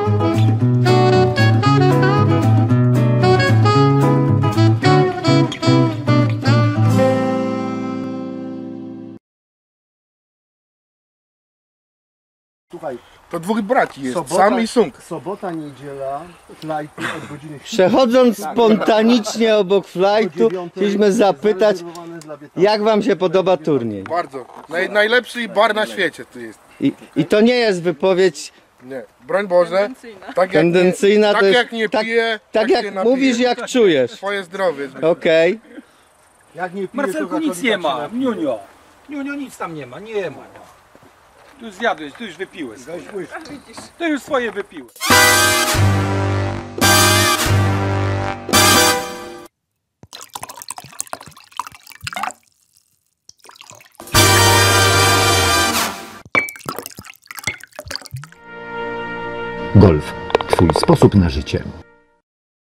Słuchaj, To dwóch braci jest, Sam i Sung. Sobota, niedziela, flighty od godziny 7. Przechodząc spontanicznie obok flightu, chcieliśmy zapytać, jak wam się podoba turniej? Bardzo. Najlepszy bar na świecie tu jest. I to nie jest wypowiedź Nie, broń Boże. Tak tendencyjna, jak to nie, jest tak jak nie piję, tak się jak napiję. mówisz, jak czujesz. Twoje zdrowie. Okej. Jak nie pijesz, Marcelku, to nic katolika nie ma, się napije. Niunio. Niunio, nic tam nie ma, nie ma. Tu już zjadłeś, tu już wypiłeś. Tu już swoje wypiłeś. Golf. Twój sposób na życie.